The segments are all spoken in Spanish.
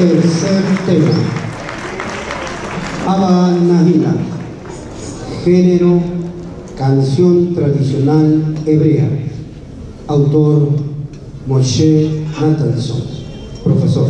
Tercer tema, Abba Nahila, género canción tradicional hebrea, autor Moshe Nathanson, profesor.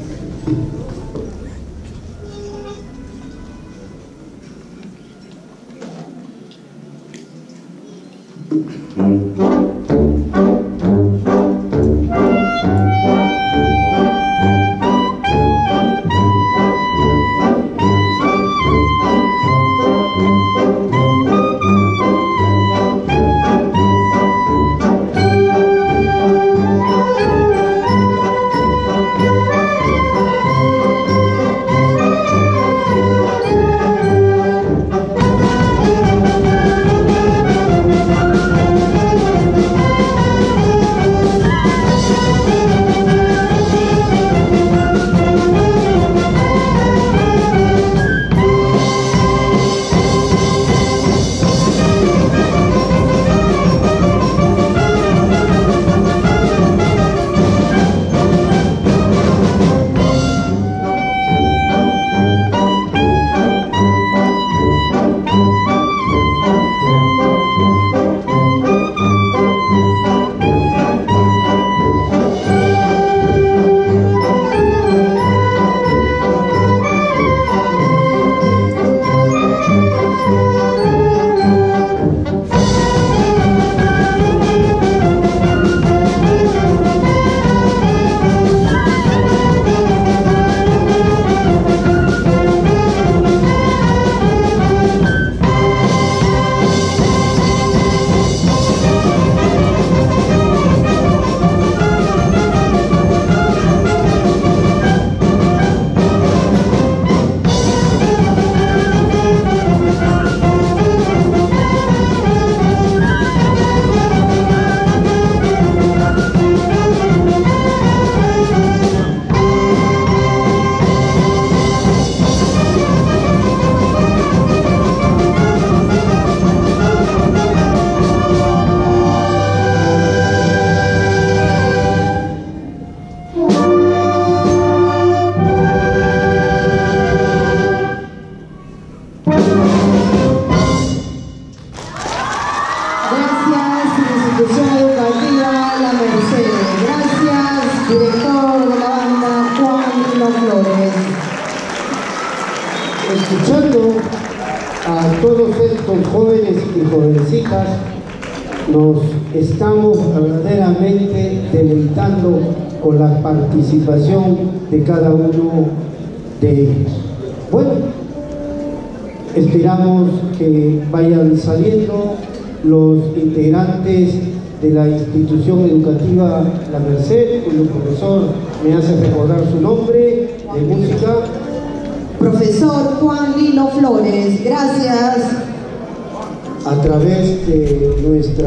Escuchando a todos estos jóvenes y jovencitas, nos estamos verdaderamente deleitando con la participación de cada uno de ellos. Bueno, esperamos que vayan saliendo los integrantes de la institución educativa La Merced, cuyo profesor me hace recordar su nombre de música. Profesor Juan Lino Flores, gracias. A través de nuestra